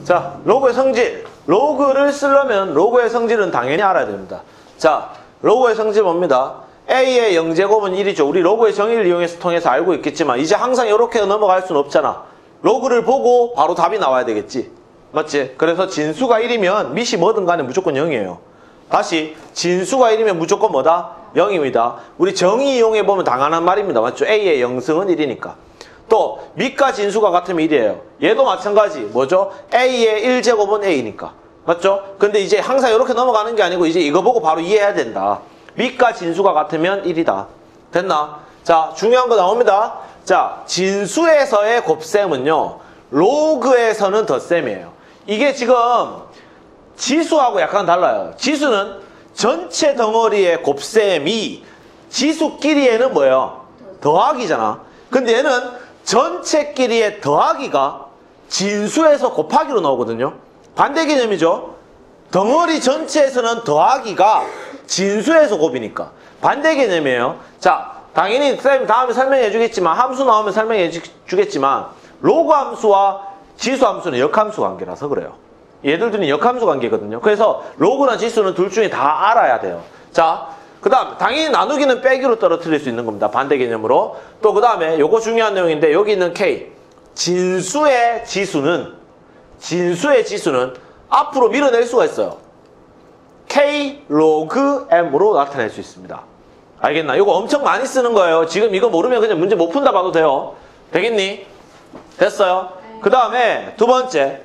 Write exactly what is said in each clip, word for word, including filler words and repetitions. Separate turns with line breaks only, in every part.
자, 로그의 성질. 로그를 쓰려면 로그의 성질은 당연히 알아야 됩니다. 자, 로그의 성질 뭡니다? A의 영제곱은 일이죠. 우리 로그의 정의를 이용해서 통해서 알고 있겠지만 이제 항상 이렇게 넘어갈 수는 없잖아. 로그를 보고 바로 답이 나와야 되겠지. 맞지? 그래서 진수가 일이면 밑이 뭐든 간에 무조건 영이에요. 다시 진수가 일이면 무조건 뭐다? 영입니다. 우리 정의 이용해 보면 당연한 말입니다. 맞죠? A의 영승은 일이니까. 또 밑과 진수가 같으면 일이에요. 얘도 마찬가지. 뭐죠? A의 일 제곱은 A니까. 맞죠? 근데 이제 항상 이렇게 넘어가는 게 아니고 이제 이거 보고 바로 이해해야 된다. 밑과 진수가 같으면 일이다. 됐나? 자, 중요한 거 나옵니다. 자, 진수에서의 곱셈은요, 로그에서는 덧셈이에요. 이게 지금 지수하고 약간 달라요. 지수는 전체 덩어리의 곱셈이 지수끼리에는 뭐예요? 더하기잖아. 근데 얘는 전체끼리의 더하기가 진수에서 곱하기로 나오거든요. 반대 개념이죠. 덩어리 전체에서는 더하기가 진수에서 곱이니까. 반대 개념이에요. 자, 당연히 쌤이 다음에 설명해 주겠지만, 함수 나오면 설명해 주겠지만, 로그 함수와 지수 함수는 역함수 관계라서 그래요. 얘들들은 역함수 관계거든요. 그래서 로그나 지수는 둘 중에 다 알아야 돼요. 자, 그 다음 당연히 나누기는 빼기로 떨어뜨릴 수 있는 겁니다. 반대 개념으로. 또 그 다음에 요거 중요한 내용인데 여기 있는 K, 진수의 지수는 진수의 지수는 앞으로 밀어낼 수가 있어요. K 로그 M으로 나타낼 수 있습니다. 알겠나? 이거 엄청 많이 쓰는 거예요. 지금 이거 모르면 그냥 문제 못 푼다 봐도 돼요. 되겠니? 됐어요? 네. 그 다음에 두 번째,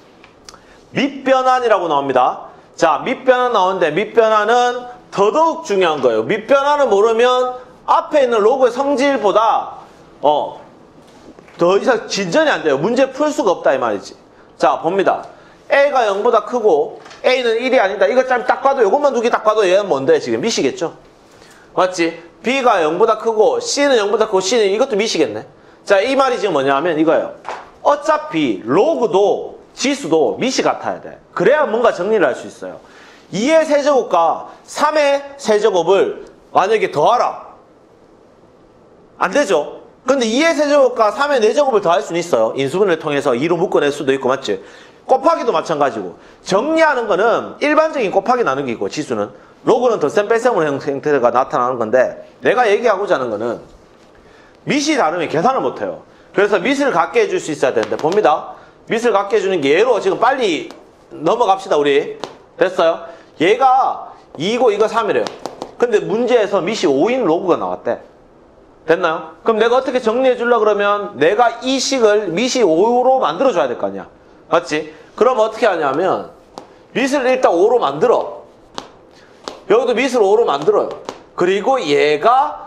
밑변환이라고 나옵니다. 자, 밑변환 나오는데 밑변환은 더더욱 중요한 거예요. 밑변환을 모르면 앞에 있는 로그의 성질보다 어, 더 이상 진전이 안 돼요. 문제 풀 수가 없다 이 말이지. 자, 봅니다. A가 영보다 크고 A는 일이 아니다. 이거 좀 딱 봐도 이것만 두 개 딱 봐도 얘는 뭔데? 지금 밑이겠죠? 맞지? B가 영보다 크고 C는 영보다 크고 C는 이것도 밑이겠네. 자, 이 말이 지금 뭐냐면 이거예요. 어차피 로그도 지수도 밑이 같아야 돼. 그래야 뭔가 정리를 할 수 있어요. 이의 세제곱과 삼의 세제곱을 만약에 더하라. 안 되죠? 근데 이의 세제곱과 삼의 네 제곱을 더할 수는 있어요. 인수분해를 통해서 이로 묶어낼 수도 있고, 맞지? 곱하기도 마찬가지고. 정리하는 거는 일반적인 곱하기 나누기고, 지수는. 로그는 덧셈 뺄셈으로 형태가 나타나는 건데, 내가 얘기하고자 하는 거는 밑이 다르면 계산을 못해요. 그래서 밑을 갖게 해줄 수 있어야 되는데, 봅니다. 밑을 갖게 해주는 게 얘로 지금 빨리 넘어갑시다, 우리. 됐어요? 얘가 이고 이거 삼이래요. 근데 문제에서 밑이 오인 로그가 나왔대. 됐나요? 그럼 내가 어떻게 정리해 주려고 그러면 내가 이 식을 밑이 오로 만들어 줘야 될 거 아니야. 맞지? 그럼 어떻게 하냐면 밑을 일단 오로 만들어. 여기도 밑을 오로 만들어요. 그리고 얘가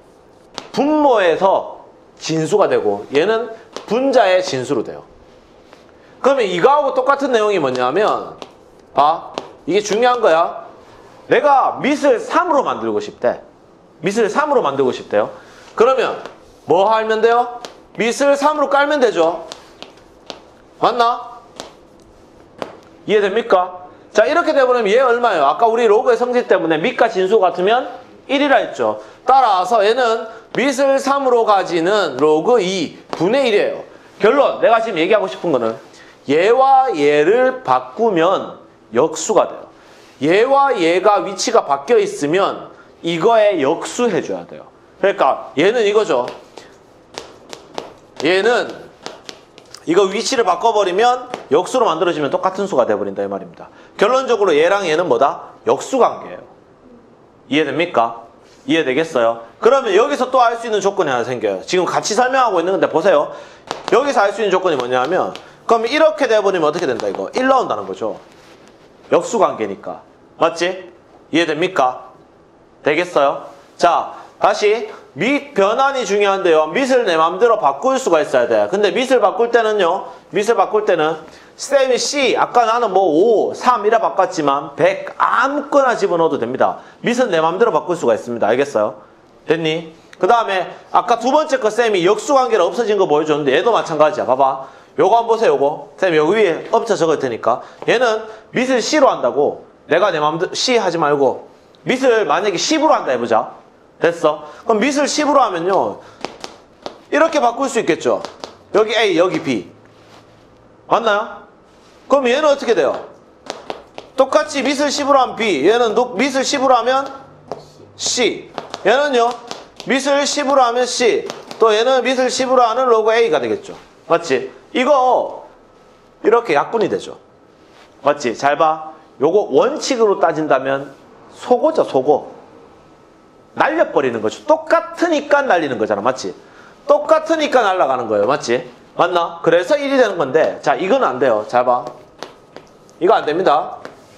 분모에서 진수가 되고 얘는 분자의 진수로 돼요. 그러면 이거하고 똑같은 내용이 뭐냐면, 아, 이게 중요한 거야. 내가 밑을 삼으로 만들고 싶대. 밑을 삼으로 만들고 싶대요. 그러면 뭐 하면 돼요? 밑을 삼으로 깔면 되죠. 맞나? 이해됩니까? 자, 이렇게 되버리면 얘 얼마예요? 아까 우리 로그의 성질 때문에 밑과 진수 같으면 일이라 했죠. 따라서 얘는 밑을 삼으로 가지는 로그 이 분의 일이에요. 결론, 내가 지금 얘기하고 싶은 거는 얘와 얘를 바꾸면 역수가 돼요. 얘와 얘가 위치가 바뀌어 있으면 이거에 역수해줘야 돼요. 그러니까 얘는 이거죠. 얘는 이거 위치를 바꿔버리면 역수로 만들어지면 똑같은 수가 돼버린다 이 말입니다. 결론적으로 얘랑 얘는 뭐다? 역수관계예요. 이해됩니까? 이해되겠어요? 그러면 여기서 또 알 수 있는 조건이 하나 생겨요. 지금 같이 설명하고 있는 건데 보세요. 여기서 알 수 있는 조건이 뭐냐면, 그럼 이렇게 돼버리면 어떻게 된다 이거? 일 나온다는 거죠. 역수관계니까. 맞지? 이해됩니까? 되겠어요? 자, 다시 밑 변환이 중요한데요. 밑을 내 맘대로 바꿀 수가 있어야 돼. 근데 밑을 바꿀 때는요. 밑을 바꿀 때는 쌤이 C, 아까 나는 뭐 오, 삼 이라 바꿨지만 백 아무거나 집어넣어도 됩니다. 밑은 내 맘대로 바꿀 수가 있습니다. 알겠어요? 됐니? 그 다음에 아까 두 번째 거 쌤이 역수관계로 없어진 거 보여줬는데 얘도 마찬가지야. 봐봐. 요거 한번 보세요. 요거. 쌤 여기 위에 업자 적을 테니까. 얘는 밑을 C로 한다고. 내가 내 맘대로 C 하지 말고 밑을 만약에 십으로 한다 해보자. 됐어? 그럼 밑을 십으로 하면요. 이렇게 바꿀 수 있겠죠. 여기 A, 여기 B. 맞나요? 그럼 얘는 어떻게 돼요? 똑같이 밑을 십으로 하면 B, 얘는 밑을 십으로 하면 C. 얘는요, 밑을 십으로 하면 C, 또 얘는 밑을 십으로 하는 로그 A가 되겠죠. 맞지? 이거 이렇게 약분이 되죠. 맞지? 잘 봐. 요거 원칙으로 따진다면 속어죠, 속어. 날려버리는 거죠. 똑같으니까 날리는 거잖아. 맞지? 똑같으니까 날아가는 거예요. 맞지? 맞나? 그래서 일이 되는 건데, 자, 이건 안 돼요. 잘 봐. 이거 안 됩니다.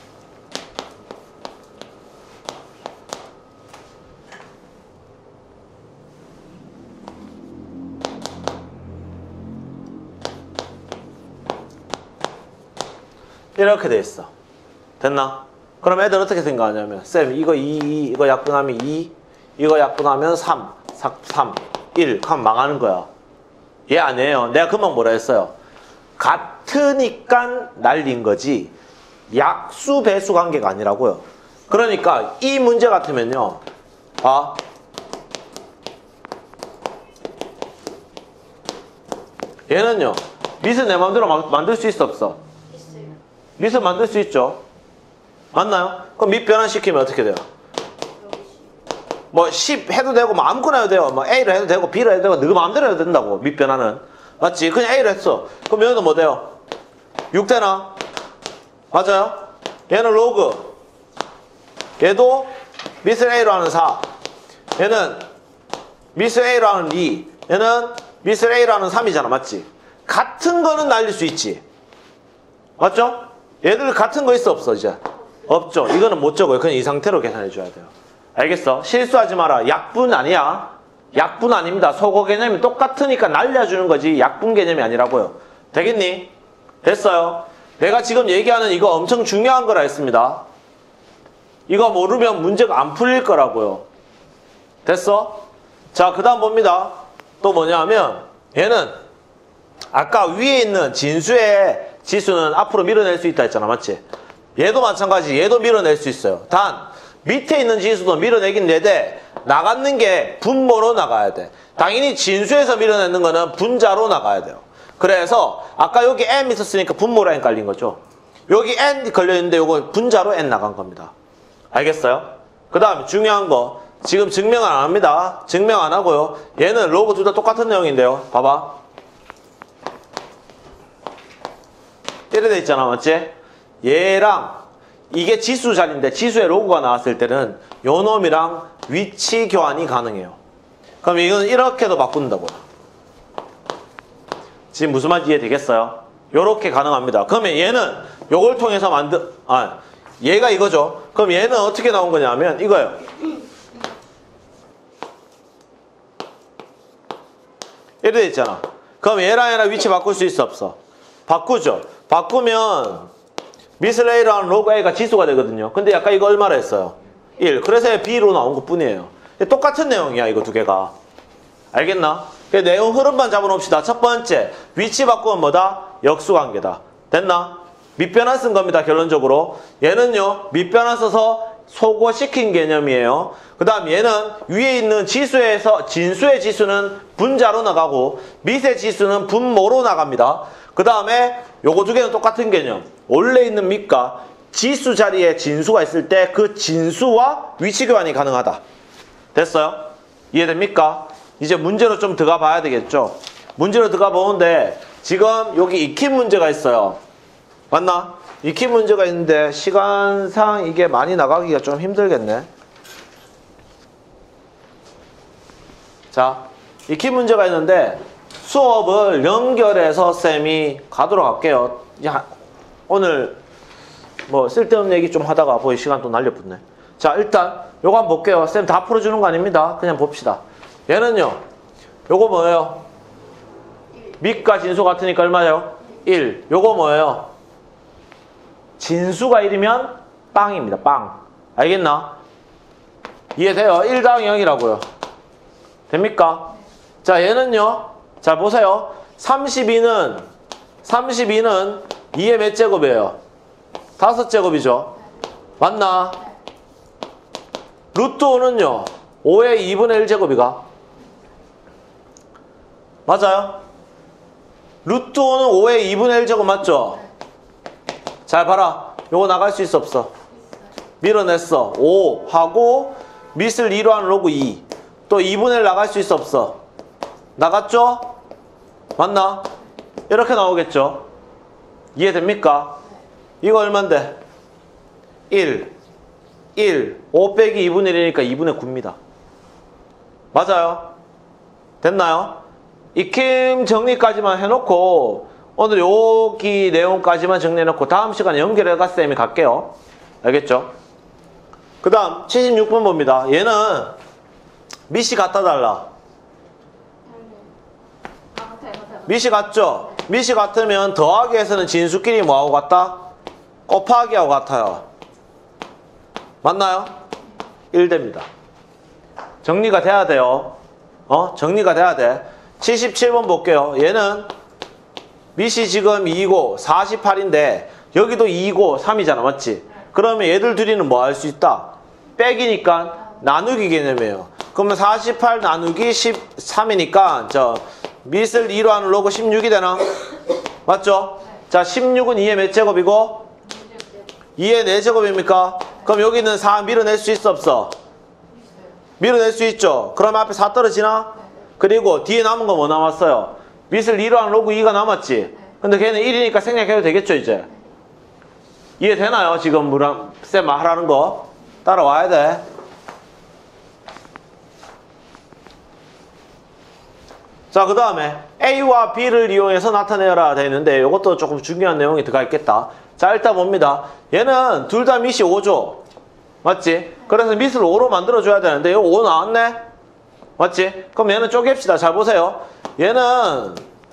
이렇게 돼 있어. 됐나? 그럼 애들 어떻게 생각하냐면, 쌤, 이거 이, 이거 약분하면 이, 이거 약분하면 삼, 삼, 일, 하면 망하는 거야. 얘 아니에요. 내가 금방 뭐라 했어요? 같으니까 날린 거지, 약수 배수 관계가 아니라고요. 그러니까 이 문제 같으면요, 아, 얘는요, 밑을 내 맘대로 만들 수 있어, 없어? 밑을 만들 수 있죠. 맞나요? 그럼 밑 변환시키면 어떻게 돼요? 뭐 십 해도 되고 뭐 아무거나 해도 돼요. 뭐 A를 해도 되고 B를 해도 되고 너 마음대로 해도 된다고. 밑 변환은. 맞지? 그냥 A를 했어. 그럼 얘는 뭐 돼요? 육 되나? 맞아요? 얘는 로그. 얘도 밑을 A로 하는 사. 얘는 밑을 A로 하는 이. 얘는 밑을 A로 하는 삼이잖아. 맞지? 같은 거는 날릴 수 있지. 맞죠? 얘들 같은 거 있어, 없어? 이제 없죠. 이거는 못 적어요. 그냥 이 상태로 계산해 줘야 돼요. 알겠어? 실수하지 마라. 약분 아니야. 약분 아닙니다. 속어 개념이 똑같으니까 날려주는 거지 약분 개념이 아니라고요. 되겠니? 됐어요. 내가 지금 얘기하는 이거 엄청 중요한 거라 했습니다. 이거 모르면 문제가 안 풀릴 거라고요. 됐어? 자, 그 다음 봅니다. 또 뭐냐면 얘는 아까 위에 있는 진수의 지수는 앞으로 밀어낼 수 있다 했잖아. 맞지? 얘도 마찬가지. 얘도 밀어낼 수 있어요. 단 밑에 있는 지수도 밀어내긴 내되 나가는 게 분모로 나가야 돼. 당연히 진수에서 밀어내는 거는 분자로 나가야 돼요. 그래서 아까 여기 m 있었으니까 분모로 n 깔린 거죠. 여기 n 걸려있는데 이거 분자로 n 나간 겁니다. 알겠어요? 그 다음에 중요한 거 지금 증명 안 합니다. 증명 안 하고요. 얘는 로그 둘 다 똑같은 내용인데요. 봐봐. 이래 돼 있잖아. 맞지? 얘랑 이게 지수 자리인데 지수의 로그가 나왔을 때는 요 놈이랑 위치 교환이 가능해요. 그럼 이건 이렇게도 바꾼다고요. 지금 무슨 말인지 이해되겠어요? 요렇게 가능합니다. 그러면 얘는 요걸 통해서 만든 아 얘가 이거죠. 그럼 얘는 어떻게 나온 거냐면 이거예요. 이래 돼 있잖아. 그럼 얘랑 얘랑 위치 바꿀 수 있어, 없어? 바꾸죠. 바꾸면 밑을 A로 하는 로그 A가 지수가 되거든요. 근데 아까 이거 얼마나 했어요? 일. 그래서 B로 나온 것 뿐이에요. 똑같은 내용이야, 이거 두 개가. 알겠나? 내용 흐름만 잡아놓읍시다. 첫 번째, 위치 바꾸면 뭐다? 역수관계다. 됐나? 밑변환 쓴 겁니다, 결론적으로. 얘는요, 밑변환 써서 소거시킨 개념이에요. 그 다음 얘는 위에 있는 지수에서, 진수의 지수는 분자로 나가고 밑의 지수는 분모로 나갑니다. 그 다음에 요거 두 개는 똑같은 개념. 원래 있는 밑과 지수 자리에 진수가 있을 때 그 진수와 위치 교환이 가능하다. 됐어요? 이해됩니까? 이제 문제로 좀 들어가 봐야 되겠죠? 문제로 들어가 보는데 지금 여기 익힌 문제가 있어요. 맞나? 익힌 문제가 있는데 시간상 이게 많이 나가기가 좀 힘들겠네. 자, 익힌 문제가 있는데 수업을 연결해서 쌤이 가도록 할게요. 야, 오늘 뭐 쓸데없는 얘기 좀 하다가 거의 시간 또 날려붙네. 자, 일단 요거 한번 볼게요. 쌤 다 풀어주는 거 아닙니다. 그냥 봅시다. 얘는요, 요거 뭐예요? 밑과 진수 같으니까 얼마예요? 일. 요거 뭐예요? 진수가 일이면 빵입니다. 빵. 알겠나? 이해돼요? 일 더하기 영이라고요. 됩니까? 자, 얘는요. 자, 보세요. 삼십이는 삼십이는 이의 몇 제곱이에요? 다섯 제곱이죠. 맞나? 루트 오는요. 오의 이분의 일 제곱이가. 맞아요? 루트 오는 오의 이분의 일 제곱 맞죠? 잘 봐라. 요거 나갈 수 있어 없어? 밀어냈어. 오 하고 밑을 이로 하는 로그 이. 또 이분의 일 나갈 수 있어 없어? 나갔죠? 맞나? 이렇게 나오겠죠? 이해됩니까? 이거 얼만데? 일. 일. 오 빼기 이분의 일이니까 이분의 구입니다. 맞아요? 됐나요? 익힘 정리까지만 해놓고 오늘 여기 내용까지만 정리해놓고 다음 시간에 연결해가 쌤이 갈게요. 알겠죠? 그 다음 칠십육 번 봅니다. 얘는 밑이 같다 달라? 밑이 같죠? 밑이 같으면 더하기에서는 진수끼리 뭐하고 같다? 곱하기하고 같아요. 맞나요? 일 됩니다. 정리가 돼야 돼요. 어? 정리가 돼야 돼. 칠십칠 번 볼게요. 얘는 밑이 지금 이고 사십팔인데 여기도 이고 삼이잖아. 맞지? 그러면 얘들 둘이는 뭐 할 수 있다? 빼기니까 나누기 개념이에요. 그러면 사십팔 나누기 십삼이니까 저 밑을 이로 하는 로그 십육이 되나? 맞죠? 자, 십육은 이의 몇 제곱이고? 이의 네 제곱입니까? 그럼 여기는 사 밀어낼 수 있어 없어? 밀어낼 수 있죠? 그럼 앞에 사 떨어지나? 그리고 뒤에 남은 거 뭐 남았어요? 밑을 이로 하는 로그 이가 남았지? 근데 걔는 일이니까 생략해도 되겠죠 이제? 이해되나요? 지금 뭐랑 쌤 말하는 거? 따라와야 돼. 자, 그 다음에 A와 B를 이용해서 나타내라 되어 있는데 이것도 조금 중요한 내용이 들어가 있겠다. 자, 일단 봅니다. 얘는 둘 다 밑이 오죠? 맞지? 그래서 밑을 오로 만들어줘야 되는데 이거 오 나왔네? 맞지? 그럼 얘는 쪼갭시다. 잘 보세요. 얘는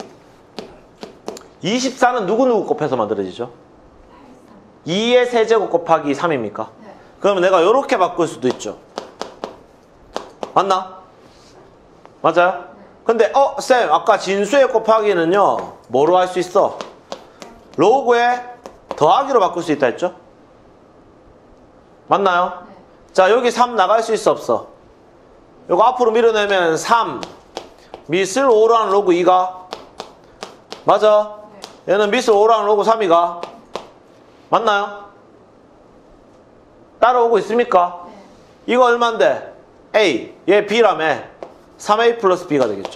이십사는 누구누구 곱해서 만들어지죠? 이의 세제곱 곱하기 삼입니까? 네. 그러면 내가 이렇게 바꿀 수도 있죠. 맞나? 맞아요? 네. 근데 어? 쌤 아까 진수의 곱하기는요 뭐로 할 수 있어? 로그에 더하기로 바꿀 수 있다 했죠? 맞나요? 네. 자, 여기 삼 나갈 수 있어 없어? 이거 앞으로 밀어내면 삼 밑을 오로 하는 로그 이가 맞아? 네. 얘는 밑을 오로 하는 로그 삼이가 맞나요? 따라오고 있습니까? 네. 이거 얼만데? A, 얘 B라며 삼 에이 플러스 B가 되겠죠.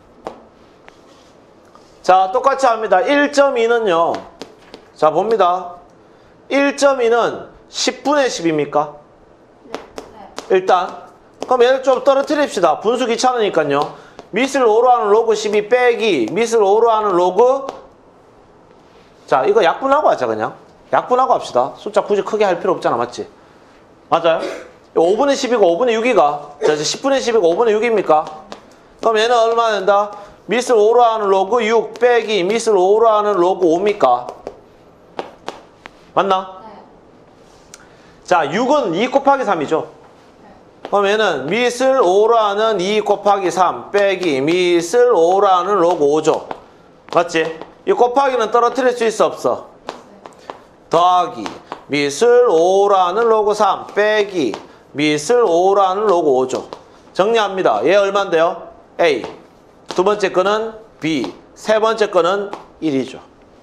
자, 똑같이 합니다. 일 점 이는요 자, 봅니다. 일 점 이는 십분의 십입니까?
네. 네.
일단 그럼 얘를 좀 떨어뜨립시다. 분수 귀찮으니까요. 밑을 오로 하는 로그 십이 빼기 밑을 오로 하는 로그 자, 이거 약분하고 하자. 그냥 약분하고 합시다. 숫자 굳이 크게 할 필요 없잖아. 맞지? 맞아요? 오분의 십이고 오분의 육이가 자, 십분의 십이고 오분의 육입니까? 그럼 얘는 얼마 된다? 밑을 오로 하는 로그 육 빼기 밑을 오로 하는 로그 오입니까? 맞나?
네.
자, 육은 이 곱하기 삼이죠? 네. 그럼 얘는 밑을 오로 하는 이 곱하기 삼 빼기 밑을 오로 하는 로그 오죠? 맞지? 이 곱하기는 떨어뜨릴 수 있어 없어? 네. 더하기 밑을 오로 하는 로그 삼 빼기 밑을 오로 하는 로그 오죠? 정리합니다. 얘 얼만데요? A. 두 번째 거는 B. 세 번째 거는 일이죠.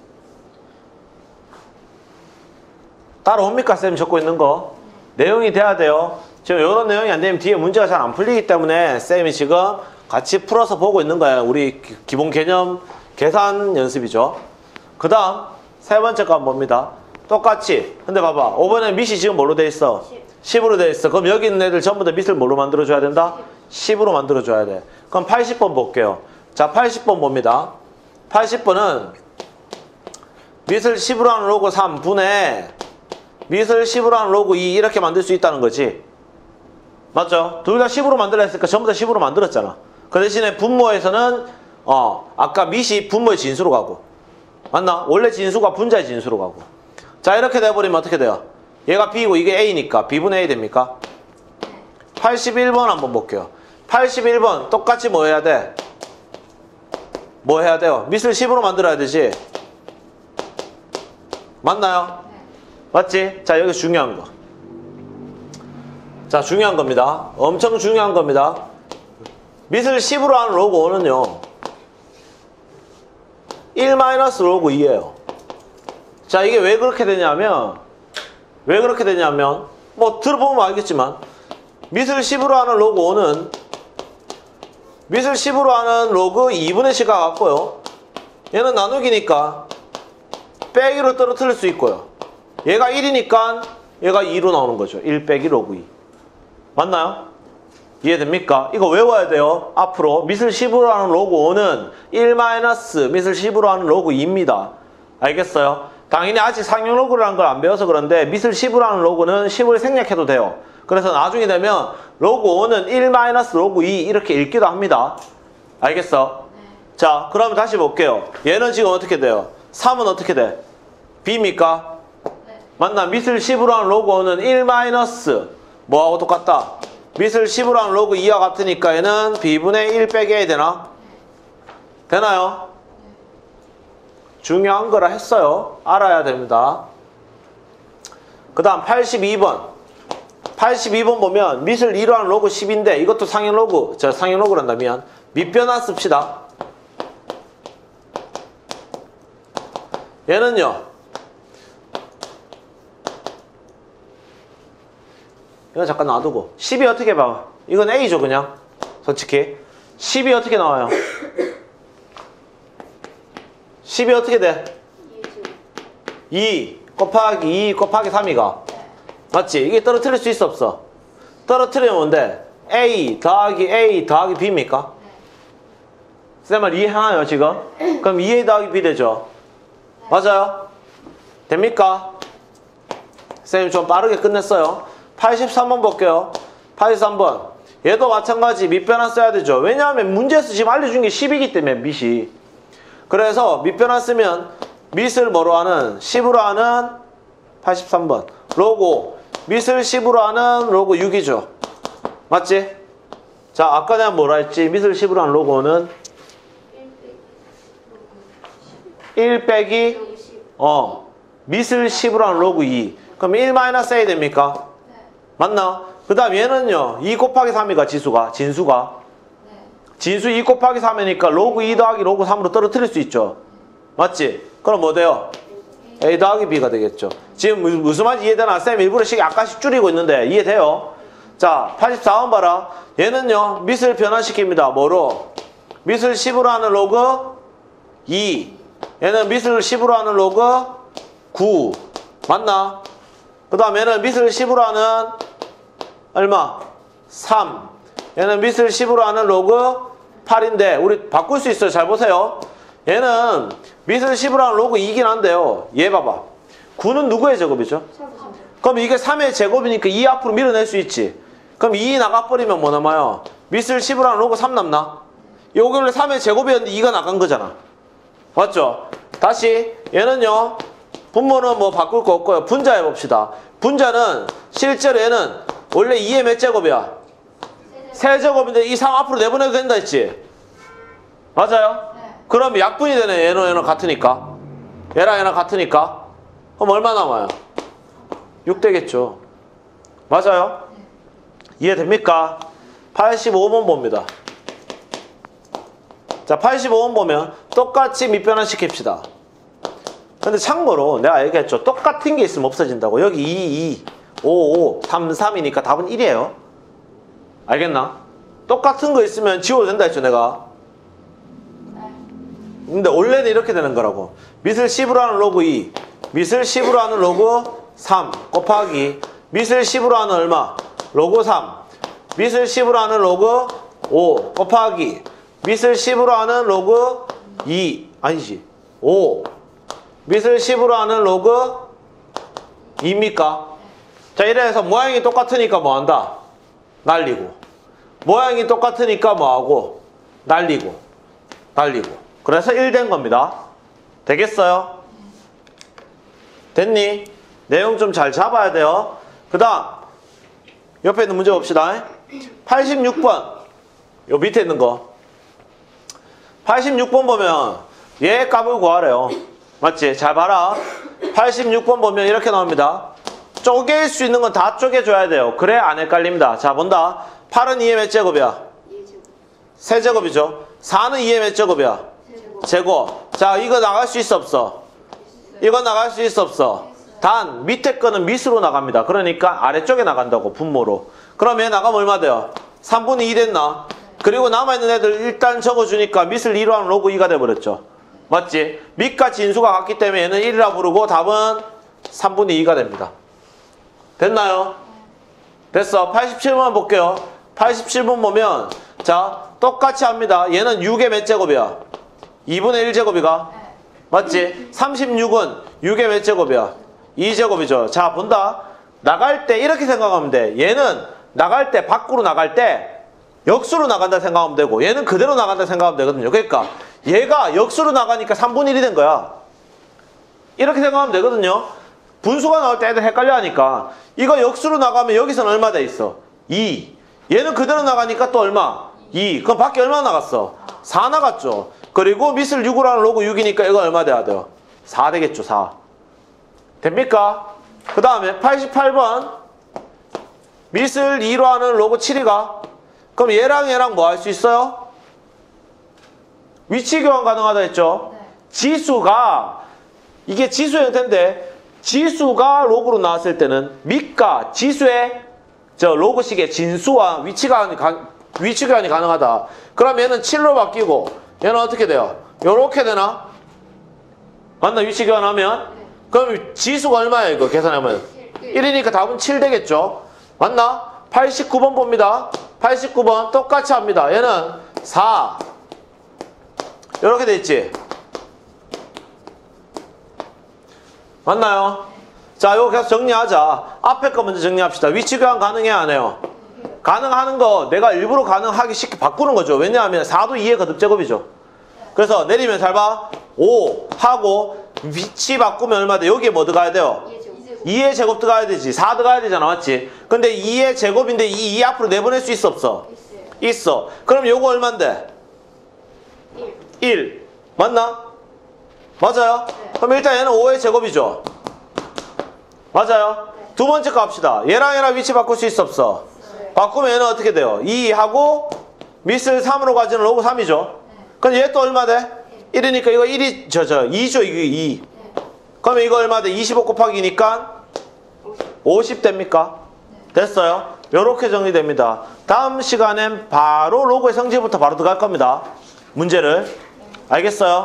따라옵니까? 쌤 적고 있는 거? 네. 내용이 돼야 돼요. 지금 이런 내용이 안 되면 뒤에 문제가 잘 안 풀리기 때문에 쌤이 지금 같이 풀어서 보고 있는 거예요. 우리 기본 개념 계산 연습이죠. 그 다음 세 번째 거 한번 봅니다. 똑같이. 근데 봐봐. 오번에 밑이 지금 뭘로 돼 있어? 십. 십으로 돼 있어. 그럼 여기 있는 애들 전부 다 밑을 뭘로 만들어줘야 된다? 십으로 만들어줘야 돼. 그럼 팔십 번 볼게요. 자, 팔십 번 봅니다. 팔십 번은 밑을 십으로 하는 로그 삼 분의 밑을 십으로 하는 로그 이 이렇게 만들 수 있다는 거지. 맞죠? 둘 다 십으로 만들라 했으니까 전부 다 십으로 만들었잖아. 그 대신에 분모에서는 어 아까 밑이 분모의 진수로 가고 맞나? 원래 진수가 분자의 진수로 가고. 자, 이렇게 돼버리면 어떻게 돼요? 얘가 B이고 이게 A니까 B분의 A 됩니까? 팔십일 번 한번 볼게요. 팔십일 번 똑같이 뭐 해야 돼? 뭐 해야 돼요? 밑을 십으로 만들어야 되지. 맞나요? 네. 맞지? 자, 여기 중요한 거. 자, 중요한 겁니다. 엄청 중요한 겁니다. 밑을 십으로 하는 로그 오는요 일 마이너스 로그 이예요. 자, 이게 왜 그렇게 되냐면, 왜 그렇게 되냐면, 뭐, 들어보면 알겠지만, 미술 십으로 하는 로그 오는, 미술 십으로 하는 로그 이분의 십과 같고요. 얘는 나누기니까, 빼기로 떨어뜨릴 수 있고요. 얘가 일이니까, 얘가 이로 나오는 거죠. 일 빼기 로그 이. 맞나요? 이해됩니까? 이거 외워야 돼요. 앞으로 미술 십으로 하는 로그 오는 일 마이너스 미술 십으로 하는 로그 이입니다. 알겠어요? 당연히 아직 상용 로그라는 걸 안 배워서 그런데 미술 십으로 하는 로그는 십을 생략해도 돼요. 그래서 나중에 되면 로그 오는 일 마이너스 로그 이 이렇게 읽기도 합니다. 알겠어? 네. 자, 그러면 다시 볼게요. 얘는 지금 어떻게 돼요? 삼은 어떻게 돼? B입니까? 네. 맞나? 미술 십으로 하는 로그 오는 일 마이너스 뭐하고 똑같다? 미술 십으로 하는 로그 이와 같으니까 얘는 B분의 일 빼기 해야 되나? 되나요? 중요한 거라 했어요. 알아야 됩니다. 그 다음 팔십이 번. 팔십이 번 보면 미술 이로 하는 로그 십인데 이것도 상형 로그, 저 상형 로그란다 미안. 밑변화 씁시다. 얘는요. 이거 잠깐 놔두고 십이 어떻게 봐? 이건 A죠 그냥 솔직히. 십이 어떻게 나와요? 십이 어떻게 돼? 이 곱하기 이 곱하기 삼이가 맞지? 이게 떨어뜨릴 수 있어 없어? 떨어뜨리면 뭔데? A 더하기 A 더하기 B입니까? 쌤을 이해하나요 지금? 그럼 이 A 더하기 B 되죠? 맞아요? 됩니까? 쌤이 좀 빠르게 끝냈어요. 팔십삼 번 볼게요. 팔십삼 번. 얘도 마찬가지 밑변화 써야 되죠. 왜냐하면 문제에서 지금 알려준 게 십이기 때문에 밑이. 그래서 밑변화 쓰면 밑을 뭐로 하는? 십으로 하는 팔십삼 번. 로그 밑을 십으로 하는 로그 육이죠. 맞지? 자, 아까 내가 뭐라 했지? 밑을 십으로 하는 로그는 일 빼기 어 밑을 십으로 하는 로그 이. 그럼 일 마이너스 A 됩니까? 맞나? 그 다음 얘는요. 이 곱하기 삼이가 지수가 진수가 진수 이 곱하기 삼이니까 로그 이 더하기 로그 삼으로 떨어뜨릴 수 있죠. 맞지? 그럼 뭐 돼요? A 더하기 B가 되겠죠. 지금 무슨 말인지 이해되나? 쌤 일부러 식 약간씩 줄이고 있는데 이해돼요? 자, 팔십사 번 봐라. 얘는요. 밑을 변화시킵니다. 뭐로? 밑을 십으로 하는 로그 이. 얘는 밑을 십으로 하는 로그 구. 맞나? 그 다음 얘는 밑을 십으로 하는 얼마? 삼. 얘는 밑을 십으로 하는 로그 팔인데 우리 바꿀 수 있어요. 잘 보세요. 얘는 밑을 십으로 하는 로그 이긴 한데요. 얘 봐봐. 구는 누구의 제곱이죠? 그럼 이게 삼의 제곱이니까 이 앞으로 밀어낼 수 있지. 그럼 이 나가버리면 뭐 남아요? 밑을 십으로 하는 로그 삼 남나? 여기 원래 삼의 제곱이었는데 이가 나간 거잖아. 맞죠? 다시 얘는요. 분모는 뭐 바꿀 거 없고요. 분자 해봅시다. 분자는 실제로 얘는 원래 이의 몇 제곱이야? 세제곱인데 이 삼 앞으로 내보내도 된다 했지? 맞아요? 네. 그럼 약분이 되네. 얘는 얘는 같으니까. 얘랑 얘랑 같으니까. 그럼 얼마 남아요? 육 되겠죠. 맞아요? 네. 이해됩니까? 팔십오 번 봅니다. 자, 팔십오 번 보면 똑같이 밑변화 시킵시다. 근데 참고로 내가 얘기했죠. 똑같은 게 있으면 없어진다고. 여기 이, 이, 오, 오, 삼, 삼이니까 답은 일이에요. 알겠나? 똑같은 거 있으면 지워도 된다 했죠 내가. 근데 원래는 이렇게 되는 거라고. 밑을 십으로 하는 로그 이, 밑을 십으로 하는 로그 삼 곱하기 밑을 십으로 하는 얼마? 로그 삼, 밑을 십으로 하는 로그 오 곱하기 밑을 십으로 하는 로그 이, 아니지 오, 밑을 십으로 하는 로그 이입니까? 자, 이래서 모양이 똑같으니까 뭐한다? 날리고. 모양이 똑같으니까 뭐하고? 날리고. 날리고. 그래서 일 된 겁니다. 되겠어요? 됐니? 내용 좀 잘 잡아야 돼요. 그 다음 옆에 있는 문제 봅시다. 팔십육 번 요 밑에 있는 거 팔십육 번 보면 얘 값을 구하래요. 맞지? 잘 봐라. 팔십육 번 보면 이렇게 나옵니다. 쪼갤 수 있는 건 다 쪼개줘야 돼요. 그래 안 헷갈립니다. 자, 본다. 팔은 이의 몇 제곱이야? 세제곱이죠. 사는 이의 몇 제곱이야? 제곱. 제곱. 자, 이거 나갈 수 있어 없어? 이거 나갈 수 있어 없어? 단 밑에 거는 밑으로 나갑니다. 그러니까 아래쪽에 나간다고 분모로. 그럼 얘 나가면 얼마 돼요? 삼분의 이 됐나? 그리고 남아있는 애들 일단 적어주니까 밑을 이로 하면 로그 이가 돼버렸죠. 맞지? 밑과 진수가 같기 때문에 얘는 일이라 부르고 답은 삼분의 이가 됩니다. 됐나요? 됐어. 팔십칠 번 볼게요. 팔십칠 번 보면 자 똑같이 합니다. 얘는 육의 몇 제곱이야? 이분의 일 제곱이가? 맞지? 삼십육은 육의 몇 제곱이야? 이 제곱이죠. 자 본다. 나갈 때 이렇게 생각하면 돼. 얘는 나갈 때 밖으로 나갈 때 역수로 나간다 생각하면 되고 얘는 그대로 나간다 생각하면 되거든요. 그러니까 얘가 역수로 나가니까 삼분의 일이 된 거야. 이렇게 생각하면 되거든요. 분수가 나올 때 애들 헷갈려 하니까 이거 역수로 나가면 여기서는 얼마 돼 있어? 이. 얘는 그대로 나가니까 또 얼마? 이. 그럼 밖에 얼마 나갔어? 사 나갔죠. 그리고 밑을 육으로 하는 로그 육이니까 이거 얼마 돼야 돼요? 사 되겠죠. 사. 됩니까? 그 다음에 팔십팔 번 밑을 이로 하는 로그 칠이가? 그럼 얘랑 얘랑 뭐 할 수 있어요? 위치 교환 가능하다 했죠? 네. 지수가 이게 지수 형태인데 지수가 로그로 나왔을 때는 밑과 지수의 저 로그식의 진수와 위치 교환이, 위치 교환이 가능하다. 그럼 얘는 칠로 바뀌고 얘는 어떻게 돼요? 요렇게 되나? 맞나? 위치 교환하면? 네. 그럼 지수가 얼마예요? 이거 계산하면? 일이니까 답은 칠 되겠죠? 맞나? 팔십구 번 봅니다. 팔십구 번 똑같이 합니다. 얘는 사. 이렇게 돼 있지? 맞나요? 자, 이거 계속 정리하자. 앞에 거 먼저 정리합시다. 위치 교환 가능해, 안 해요? 가능하는 거 내가 일부러 가능하기 쉽게 바꾸는 거죠. 왜냐하면 사도 이의 거듭제곱이죠. 그래서 내리면 잘 봐. 오 하고 위치 바꾸면 얼마 돼? 여기에 뭐 들어가야 돼요? 이의 제곱 들어가야 되지. 사 들어가야 되잖아. 맞지? 근데 이의 제곱인데 이, 이 앞으로 내보낼 수 있어 없어? 있어요. 있어. 그럼 요거 얼만데? 일. 일. 맞나? 맞아요? 네. 그럼 일단 얘는 오의 제곱이죠. 맞아요? 네. 두 번째 거 합시다. 얘랑 얘랑 위치 바꿀 수 있어 없어? 네. 바꾸면 얘는 어떻게 돼요? 이 하고 밑을 삼으로 가지는 로그 삼이죠. 네. 그럼 얘 또 얼마 돼? 일. 일이니까 이거 일이 저 저 이죠. 이거 이. 그러면 이거 얼마 돼? 이십오 곱하기니까 오십 됩니까? 됐어요? 요렇게 정리됩니다. 다음 시간엔 바로 로그의 성질부터 바로 들어갈 겁니다. 문제를. 알겠어요?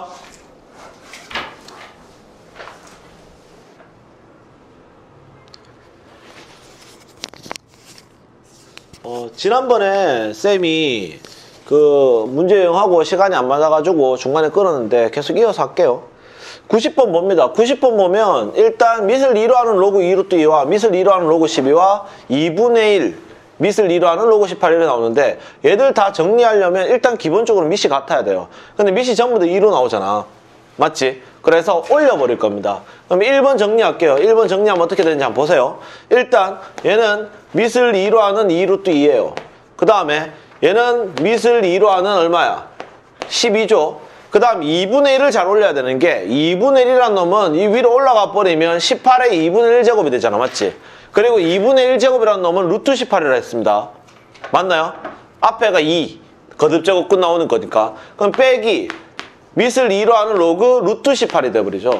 어, 지난번에 쌤이 그 문제형하고 시간이 안 맞아가지고 중간에 끊었는데 계속 이어서 할게요. 구십 번 봅니다. 구십 번 보면 일단 밑을 이로 하는 로그 이 루트 이와 밑을 이로 하는 로그 십이와 이분의 일 밑을 이로 하는 로그 십팔 이렇게 나오는데 얘들 다 정리하려면 일단 기본적으로 밑이 같아야 돼요. 근데 밑이 전부 다 이로 나오잖아. 맞지? 그래서 올려버릴 겁니다. 그럼 일 번 정리할게요. 일 번 정리하면 어떻게 되는지 한번 보세요. 일단 얘는 밑을 이로 하는 이 루트 이예요. 그 다음에 얘는 밑을 이로 하는 얼마야? 십이죠. 그 다음 이분의 일을 잘 올려야 되는 게 이분의 일이라는 놈은 이 위로 올라가 버리면 십팔의 이분의 일 제곱이 되잖아. 맞지? 그리고 이분의 일 제곱이라는 놈은 루트 십팔이라 했습니다. 맞나요? 앞에가 이 거듭제곱 끝 나오는 거니까. 그럼 빼기 밑을 이로 하는 로그 루트 십팔이 돼버리죠.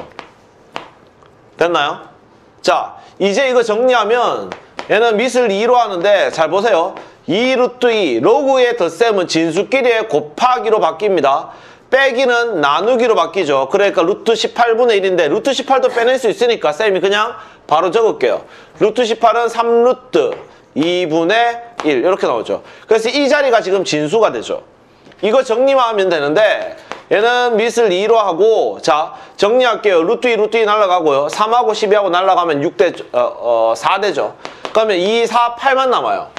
됐나요? 자, 이제 이거 정리하면 얘는 밑을 이로 하는데 잘 보세요. 이 루트 이 로그의 덧셈은 진수끼리의 곱하기로 바뀝니다. 빼기는 나누기로 바뀌죠. 그러니까 루트 십팔분의 일인데 루트 십팔도 빼낼 수 있으니까 쌤이 그냥 바로 적을게요. 루트 십팔은 삼 루트 이분의 일 이렇게 나오죠. 그래서 이 자리가 지금 진수가 되죠. 이거 정리만 하면 되는데 얘는 밑을 이로 하고 자 정리할게요. 루트 이 루트 이 날라가고요. 삼하고 십이하고 날라가면 육 대, 어, 어, 사 되죠. 그러면 이, 사, 팔만 남아요.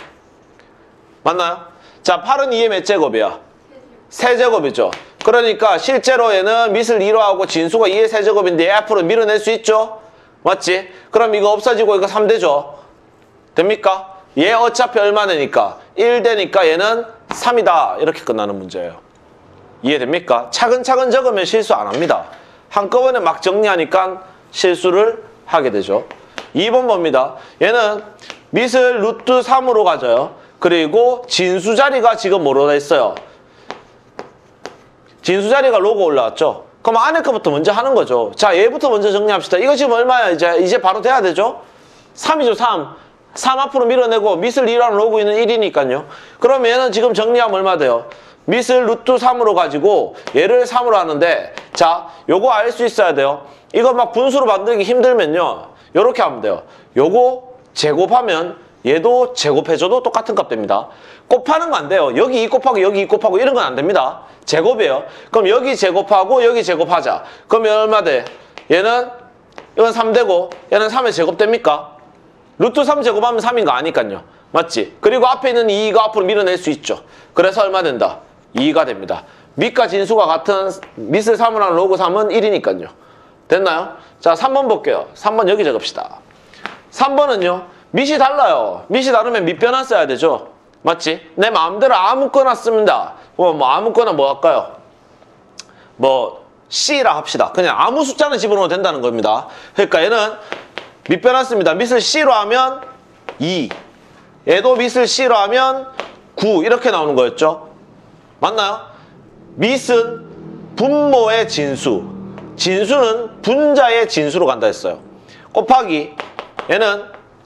맞나요? 자 팔은 이의 몇 제곱이야? 세제곱이죠. 그러니까 실제로 얘는 밑을 이로 하고 진수가 이의 세제곱인데 얘 앞으로 밀어낼 수 있죠? 맞지? 그럼 이거 없어지고 이거 삼 되죠? 됩니까? 얘 어차피 얼마 되니까? 일 되니까 얘는 삼이다. 이렇게 끝나는 문제예요. 이해됩니까? 차근차근 적으면 실수 안 합니다. 한꺼번에 막 정리하니까 실수를 하게 되죠. 이 번 봅니다. 얘는 밑을 루트 삼으로 가져요. 그리고 진수 자리가 지금 뭐로 돼 있어요? 진수 자리가 로그 올라왔죠? 그럼 안에 거부터 먼저 하는 거죠. 자, 얘부터 먼저 정리합시다. 이거 지금 얼마야? 이제 이제 바로 돼야 되죠? 삼이죠, 삼. 삼 앞으로 밀어내고 밑을 이라는 로그는 일이니까요. 그럼 얘는 지금 정리하면 얼마 돼요? 밑을 루트 삼으로 가지고 얘를 삼으로 하는데, 자, 요거 알 수 있어야 돼요. 이거 막 분수로 만들기 힘들면요, 요렇게 하면 돼요. 요거 제곱하면 얘도 제곱해줘도 똑같은 값 됩니다. 곱하는 거 안 돼요. 여기 이 곱하고 여기 이 곱하고 이런 건 안 됩니다. 제곱이에요. 그럼 여기 제곱하고 여기 제곱하자. 그럼 얼마 돼? 얘는 이건 삼 되고 얘는 삼의 제곱 됩니까? 루트 삼 제곱하면 삼인 거 아니까요. 맞지? 그리고 앞에 있는 이가 앞으로 밀어낼 수 있죠. 그래서 얼마 된다? 이가 됩니다. 밑과 진수가 같은 밑을 삼으로 하는 로그 삼은 일이니까요. 됐나요? 자, 삼 번 볼게요. 삼 번 여기 적읍시다. 삼 번은요. 밑이 달라요. 밑이 다르면 밑 변환 써야 되죠. 맞지? 내 마음대로 아무거나 씁니다. 뭐, 뭐 아무거나 뭐 할까요? 뭐 C라 합시다. 그냥 아무 숫자는 집어넣어도 된다는 겁니다. 그러니까 얘는 밑 변환 씁니다. 밑을 C로 하면 이, 얘도 밑을 C로 하면 구 이렇게 나오는 거였죠. 맞나요? 밑은 분모의 진수, 진수는 분자의 진수로 간다 했어요. 곱하기 얘는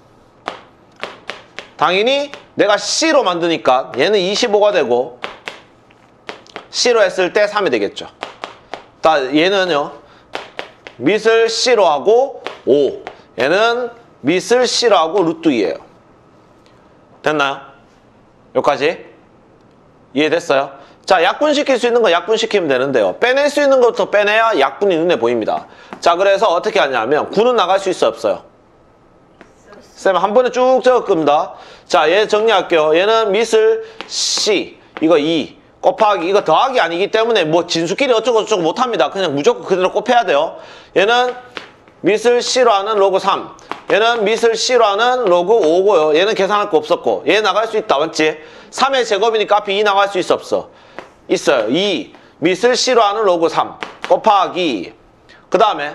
당연히 내가 C로 만드니까 얘는 이십오가 되고 C로 했을 때 삼이 되겠죠. 얘는요, 밑을 C로 하고 오, 얘는 밑을 C로 하고 루트 이예요. 됐나요? 여기까지? 이해됐어요? 자, 약분시킬 수 있는 거 약분시키면 되는데요. 빼낼 수 있는 것부터 빼내야 약분이 눈에 보입니다. 자, 그래서 어떻게 하냐면 구는 나갈 수 있어 없어요? 쌤 한 번에 쭉 적을 겁니다. 자, 얘 정리할게요. 얘는 밑을 C, 이거 이, 곱하기, 이거 더하기 아니기 때문에 뭐 진수끼리 어쩌고 저쩌고 못합니다. 그냥 무조건 그대로 곱해야 돼요. 얘는 밑을 C로 하는 로그 삼, 얘는 밑을 C로 하는 로그 오고요. 얘는 계산할 거 없었고, 얘 나갈 수 있다, 맞지? 삼의 제곱이니까 앞에 이 나갈 수 있어 없어? 있어요. 이, 밑을 C로 하는 로그 삼, 곱하기, 그 다음에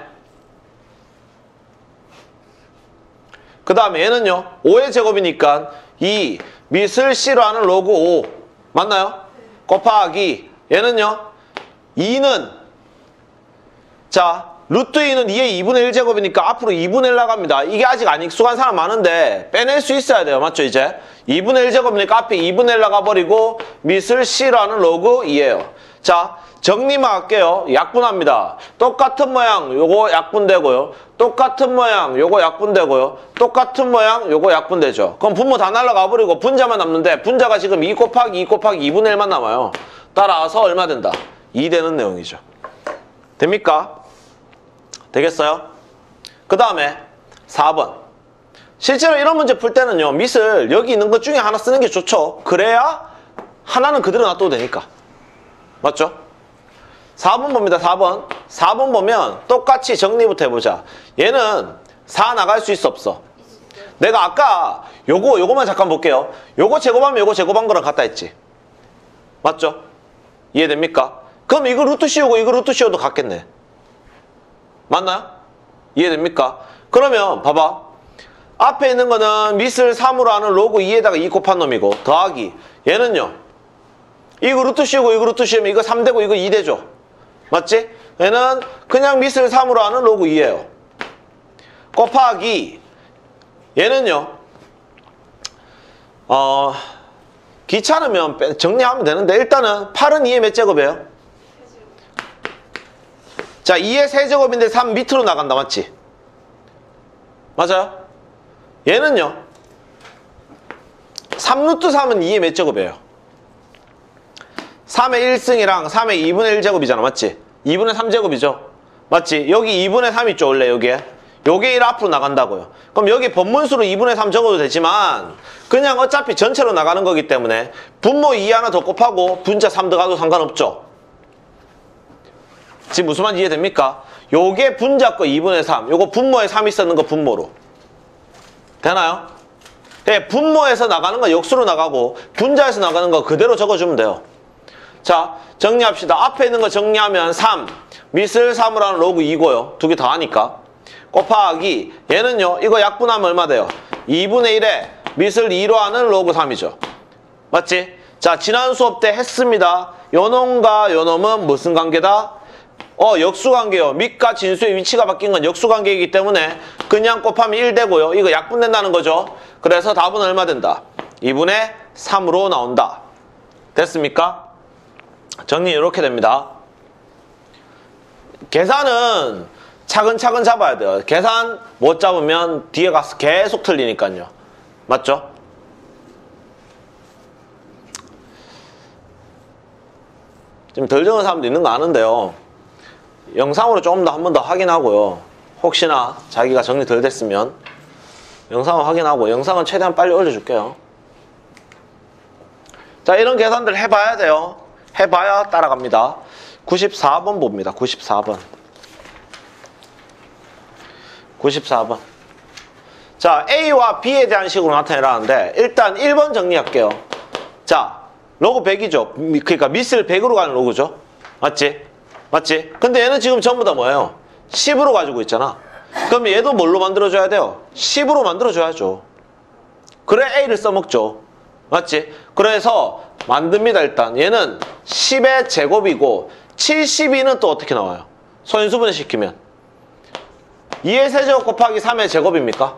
그 다음에 얘는요, 오의 제곱이니까 이, 밑을 C로 하는 로그 오, 맞나요? 곱하기, 얘는요, 이는, 자, 루트 이는 이의 이분의 일 제곱이니까 앞으로 이분의 일 나갑니다. 이게 아직 안 익숙한 사람 많은데 빼낼 수 있어야 돼요. 맞죠, 이제? 이분의 일 제곱이니까 앞에 이분의 일 나가버리고 밑을 C로 하는 로그 이예요. 자, 정리만 할게요. 약분합니다. 똑같은 모양 요거 약분되고요. 똑같은 모양 요거 약분되고요. 똑같은 모양 요거 약분되죠. 그럼 분모 다 날라가 버리고 분자만 남는데 분자가 지금 이 곱하기 이 곱하기 이분의 일만 남아요. 따라서 얼마 된다? 이 되는 내용이죠. 됩니까? 되겠어요? 그 다음에 사 번. 실제로 이런 문제 풀 때는요, 밑을 여기 있는 것 중에 하나 쓰는 게 좋죠. 그래야 하나는 그대로 놔둬도 되니까. 맞죠? 사 번 봅니다. 사 번. 사 번 보면 똑같이 정리부터 해보자. 얘는 사 나갈 수 있어 없어? 내가 아까 요거 요거만 잠깐 볼게요. 요거 제곱하면 요거 제곱한 거랑 같다 했지. 맞죠? 이해됩니까? 그럼 이거 루트 씌우고 이거 루트 씌워도 같겠네. 맞나요? 이해됩니까? 그러면 봐봐. 앞에 있는 거는 밑을 삼으로 하는 로그 이에다가 이 곱한 놈이고 더하기 얘는요, 이거 루트 씌우고 이거 루트 씌우면 이거 삼 되고 이거 이 되죠. 맞지? 얘는 그냥 밑을 삼으로 하는 로그 이예요. 곱하기 얘는요, 어 귀찮으면 정리하면 되는데 일단은 팔은 이의 몇 제곱이에요? 자, 이의 세제곱인데 삼 밑으로 나간다. 맞지? 맞아요? 얘는요, 삼 루트 삼은 이의 몇 제곱이에요? 삼의 일 승이랑 삼의 이분의 일 제곱이잖아. 맞지? 이분의 삼 제곱이죠? 맞지? 여기 이분의 삼 있죠, 원래 여기에? 요게 일 앞으로 나간다고요. 그럼 여기 번문수로 이분의 삼 적어도 되지만 그냥 어차피 전체로 나가는 거기 때문에 분모 이 하나 더 곱하고 분자 삼 더가도 상관없죠? 지금 무슨 말인지 이해됩니까? 요게 분자 거 이분의 삼, 요거 분모에 삼이 쓰는 거 분모로. 되나요? 네, 분모에서 나가는 거 역수로 나가고 분자에서 나가는 거 그대로 적어주면 돼요. 자, 정리합시다. 앞에 있는 거 정리하면 삼, 밑을 삼으로 하는 로그 이고요. 두 개 다 하니까. 곱하기 얘는요, 이거 약분하면 얼마 돼요? 이분의 일에 밑을 이로 하는 로그 삼이죠. 맞지? 자, 지난 수업 때 했습니다. 요놈과 요놈은 무슨 관계다? 어, 역수관계요. 밑과 진수의 위치가 바뀐 건 역수관계이기 때문에 그냥 곱하면 일 되고요. 이거 약분된다는 거죠. 그래서 답은 얼마 된다? 이분의 삼으로 나온다. 됐습니까? 정리 이렇게 됩니다. 계산은 차근차근 잡아야 돼요. 계산 못 잡으면 뒤에 가서 계속 틀리니까요. 맞죠? 좀 덜 적은 사람도 있는 거 아는데요. 영상으로 조금 더 한 번 더 확인하고요. 혹시나 자기가 정리 덜 됐으면 영상을 확인하고 영상은 최대한 빨리 올려줄게요. 자, 이런 계산들 해봐야 돼요. 해봐야 따라갑니다. 구십사 번 봅니다. 구십사 번. 구십사 번. 자, A와 B에 대한 식으로 나타내라는데 일단 일 번 정리할게요. 자, 로그 백이죠. 그러니까 밑을 백으로 가는 로그죠. 맞지? 맞지? 근데 얘는 지금 전부 다 뭐예요? 십으로 가지고 있잖아. 그럼 얘도 뭘로 만들어줘야 돼요? 십으로 만들어줘야죠. 그래 A를 써먹죠. 맞지? 그래서 만듭니다. 일단 얘는 십의 제곱이고 칠십이는 또 어떻게 나와요? 소인수분해 시키면 이의 세제곱 곱하기 삼의 제곱입니까?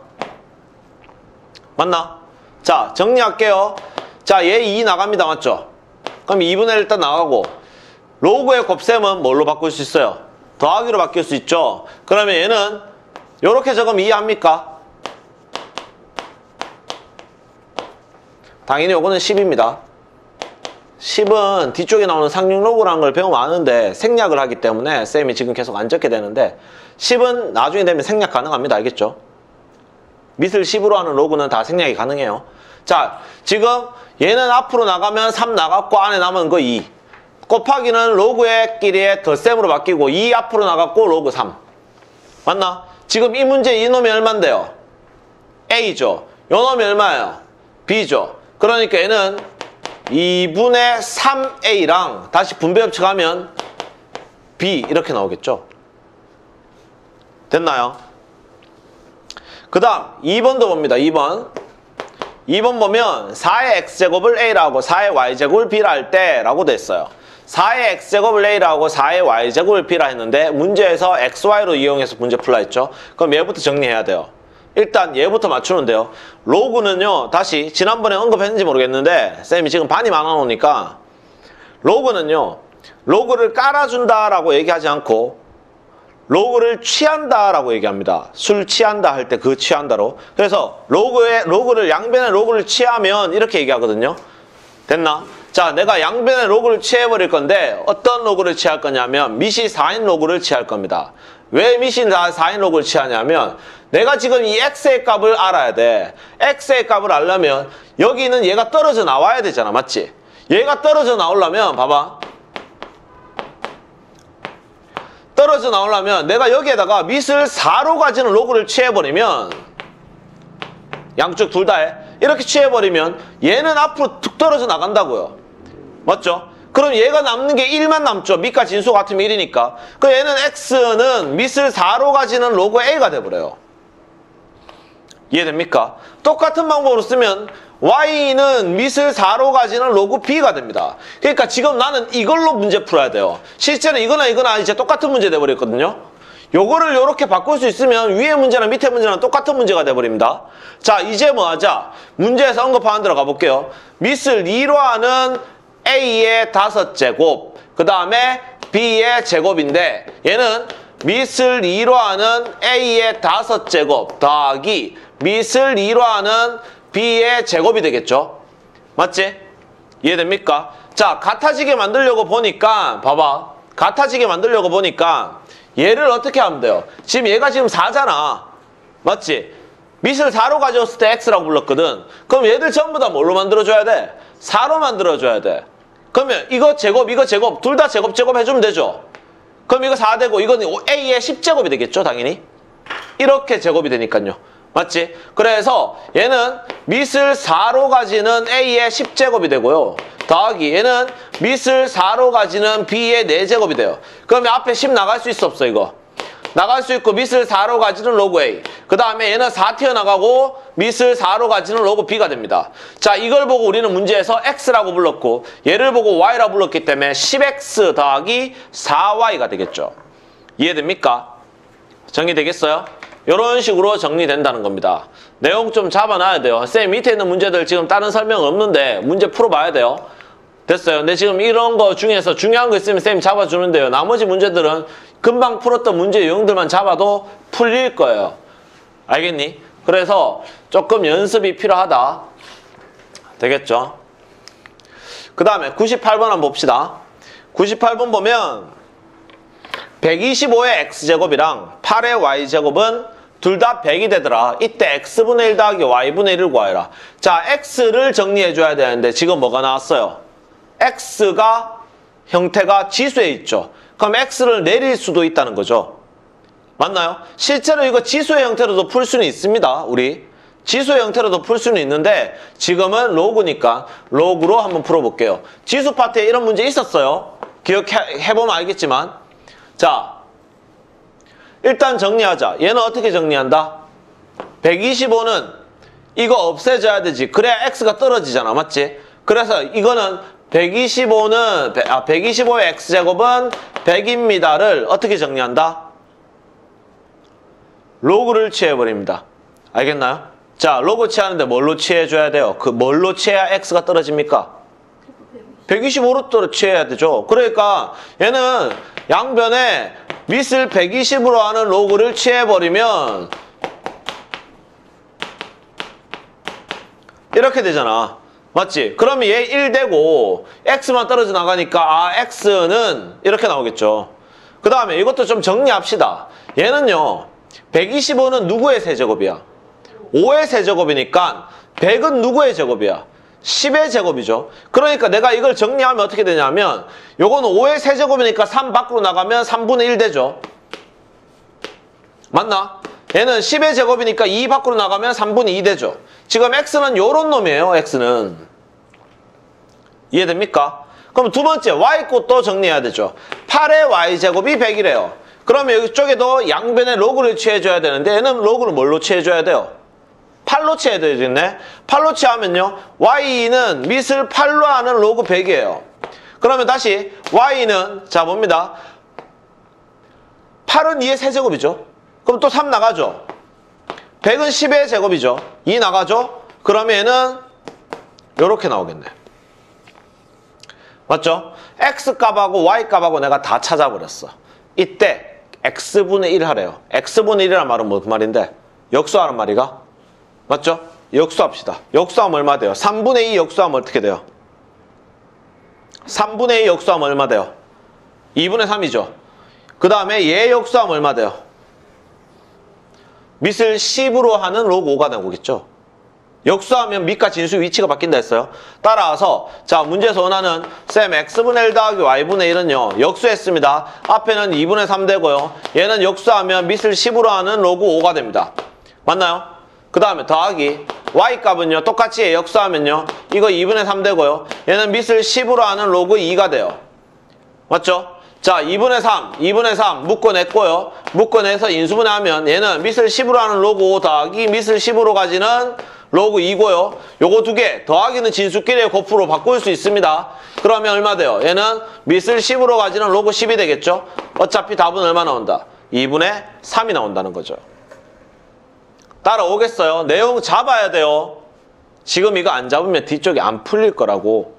맞나? 자, 정리할게요. 자, 얘 이 나갑니다. 맞죠? 그럼 이분의 일 일단 나가고 로그의 곱셈은 뭘로 바꿀 수 있어요? 더하기로 바뀔 수 있죠. 그러면 얘는 요렇게 적으면 이해합니까? 당연히 요거는 십입니다. 십은 뒤쪽에 나오는 상륙 로그라는 걸 배우면 아는데 생략을 하기 때문에 쌤이 지금 계속 안 적게 되는데 십은 나중에 되면 생략 가능합니다. 알겠죠? 밑을 십으로 하는 로그는 다 생략이 가능해요. 자, 지금 얘는 앞으로 나가면 삼 나갔고 안에 남은 거 이. 곱하기는 로그의 끼리의 덧셈으로 바뀌고 이 앞으로 나갔고 로그 삼. 맞나? 지금 이 문제 이 놈이 얼만데요? A죠. 요 놈이 얼마예요? B죠. 그러니까 얘는 이분의 삼 에이랑 다시 분배 협치하면 B 이렇게 나오겠죠. 됐나요? 그 다음 이 번도 봅니다. 이 번. 이 번 보면 사의 x제곱을 A라고 사의 y제곱을 B라 할 때 라고 됐어요. 사의 x제곱을 A라고 사의 y제곱을 B라 했는데 문제에서 xy로 이용해서 문제 풀라 했죠. 그럼 얘부터 정리해야 돼요. 일단 얘부터 맞추는데요. 로그는요. 다시 지난번에 언급했는지 모르겠는데 쌤이 지금 반이 많아 놓으니까 로그는요. 로그를 깔아준다라고 얘기하지 않고 로그를 취한다라고 얘기합니다. 술 취한다 할 때 그 취한다로. 그래서 로그에 로그를 양변의 로그를 취하면 이렇게 얘기하거든요. 됐나? 자, 내가 양변의 로그를 취해버릴 건데 어떤 로그를 취할 거냐면 밑이 사인 로그를 취할 겁니다. 왜 밑이 사인 로그를 취하냐면 내가 지금 이 x의 값을 알아야 돼. x의 값을 알려면 여기는 얘가 떨어져 나와야 되잖아. 맞지? 얘가 떨어져 나오려면 봐봐. 떨어져 나오려면 내가 여기에다가 밑을 사로 가지는 로그를 취해버리면 양쪽 둘 다 해. 이렇게 취해버리면 얘는 앞으로 툭 떨어져 나간다고요. 맞죠? 그럼 얘가 남는 게 일만 남죠. 밑과 진수 같으면 일이니까. 그럼 얘는 x는 밑을 사로 가지는 로그 a가 돼버려요. 이해됩니까? 똑같은 방법으로 쓰면 y는 밑을 사로 가지는 로그 b가 됩니다. 그러니까 지금 나는 이걸로 문제 풀어야 돼요. 실제는 이거나 이거나 이제 똑같은 문제 돼버렸거든요. 요거를 요렇게 바꿀 수 있으면 위에 문제랑 밑에 문제랑 똑같은 문제가 돼버립니다. 자, 이제 뭐 하자? 문제에서 언급하는 대로 가볼게요. 밑을 이로 하는 a의 다섯 제곱, 그 다음에 b의 제곱인데 얘는 밑을 이로 하는 a의 다섯 제곱 더하기 밑을 이로 하는 b의 제곱이 되겠죠? 맞지? 이해됩니까? 자, 같아지게 만들려고 보니까 봐봐. 같아지게 만들려고 보니까 얘를 어떻게 하면 돼요? 지금 얘가 지금 사잖아. 맞지? 밑을 사로 가져왔을 때 x라고 불렀거든. 그럼 얘들 전부 다 뭘로 만들어줘야 돼? 사로 만들어줘야 돼. 그러면 이거 제곱, 이거 제곱 둘 다 제곱 제곱 해주면 되죠? 그럼 이거 사 되고 이거는 a의 십 제곱이 되겠죠? 당연히. 이렇게 제곱이 되니까요. 맞지? 그래서 얘는 밑을 사로 가지는 a의 십 제곱이 되고요. 더하기 얘는 밑을 사로 가지는 b의 사 제곱이 돼요. 그러면 앞에 십 나갈 수 있어 없어 이거? 나갈 수 있고 밑을 사로 가지는 로그 A. 그 다음에 얘는 사 튀어나가고 밑을 사로 가지는 로그 B가 됩니다. 자, 이걸 보고 우리는 문제에서 X라고 불렀고 얘를 보고 Y라고 불렀기 때문에 십 엑스 더하기 사 와이가 되겠죠. 이해됩니까? 정리되겠어요? 이런 식으로 정리된다는 겁니다. 내용 좀 잡아놔야 돼요. 쌤 밑에 있는 문제들 지금 다른 설명 없는데 문제 풀어봐야 돼요. 됐어요. 근데 지금 이런 거 중에서 중요한 거 있으면 쌤이 잡아주는데요. 나머지 문제들은 금방 풀었던 문제 유형들만 잡아도 풀릴 거예요. 알겠니? 그래서 조금 연습이 필요하다. 되겠죠? 그 다음에 구십팔 번 한번 봅시다. 구십팔 번 보면 백이십오의 x제곱이랑 팔의 y제곱은 둘 다 백이 되더라. 이때 x분의 일 더하기 y분의 일을 구하여라. 자, x를 정리해줘야 되는데 지금 뭐가 나왔어요? x가 형태가 지수에 있죠. 그럼 x를 내릴 수도 있다는 거죠. 맞나요? 실제로 이거 지수의 형태로도 풀 수는 있습니다. 우리 지수의 형태로도 풀 수는 있는데 지금은 로그니까 로그로 한번 풀어볼게요. 지수 파트에 이런 문제 있었어요. 기억해보면 알겠지만 자, 일단 정리하자. 얘는 어떻게 정리한다? 백이십오는 이거 없애줘야 되지. 그래야 x가 떨어지잖아. 맞지? 그래서 이거는 백이십오는 아, 백이십오의 x제곱은 백입니다를 어떻게 정리한다? 로그를 취해버립니다. 알겠나요? 자, 로그 취하는데 뭘로 취해줘야 돼요? 그 뭘로 취해야 x가 떨어집니까? 백이십오로 떨어 취해야 되죠. 그러니까 얘는 양변에 밑을 백이십으로 하는 로그를 취해버리면 이렇게 되잖아. 맞지? 그러면 얘 일 되고 x만 떨어져 나가니까 아 x는 이렇게 나오겠죠. 그 다음에 이것도 좀 정리합시다. 얘는요 백이십오는 누구의 세제곱이야? 오의 세제곱이니까 백은 누구의 제곱이야? 십의 제곱이죠. 그러니까 내가 이걸 정리하면 어떻게 되냐면 요건 오의 세제곱이니까 삼 밖으로 나가면 삼분의 일 되죠. 맞나? 얘는 십의 제곱이니까 이 밖으로 나가면 삼분의 이 되죠. 지금 x는 요런 놈이에요. x는. 이해됩니까? 그럼 두 번째 y 것도 정리해야 되죠. 팔의 y제곱이 백이래요. 그러면 여기 쪽에도 양변에 로그를 취해줘야 되는데 얘는 로그를 뭘로 취해줘야 돼요? 팔로 취해야 되겠네. 팔로 취하면요 y는 밑을 팔로 하는 로그 백이에요. 그러면 다시 y는 자 봅니다. 팔은 이의 세제곱이죠. 그럼 또 삼 나가죠. 백은 십의 제곱이죠. 이 나가죠. 그러면 얘는 요렇게 나오겠네. 맞죠? x값하고 y값하고 내가 다 찾아버렸어. 이때 x분의 일 하래요. x분의 일이란 말은 무슨 말인데? 역수하란 말이가? 맞죠? 역수합시다. 역수하면 얼마 돼요? 삼분의 이 역수하면 어떻게 돼요? 삼분의 이 역수하면 얼마 돼요? 이분의 삼이죠. 그 다음에 얘 역수하면 얼마 돼요? 밑을 십으로 하는 로그 오가 나오겠죠. 역수하면 밑과 진수 위치가 바뀐다 했어요. 따라서 자 문제에서 원하는 쌤 x분의 일 더하기 y분의 일은요 역수했습니다. 앞에는 이분의 삼 되고요. 얘는 역수하면 밑을 십으로 하는 로그 오가 됩니다. 맞나요? 그 다음에 더하기 y값은요 똑같이 역수하면요 이거 이분의 삼 되고요. 얘는 밑을 십으로 하는 로그 이가 돼요. 맞죠? 자 이분의 삼, 이분의 삼 묶어냈고요. 묶어내서 인수분해하면 얘는 밑을 십으로 하는 로그 오 더하기 밑을 십으로 가지는 로그 이고요. 요거 두 개 더하기는 진수끼리의 곱으로 바꿀 수 있습니다. 그러면 얼마 돼요? 얘는 밑을 십으로 가지는 로그 십이 되겠죠? 어차피 답은 얼마 나온다? 이분의 삼이 나온다는 거죠. 따라오겠어요? 내용 잡아야 돼요. 지금 이거 안 잡으면 뒤쪽이 안 풀릴 거라고.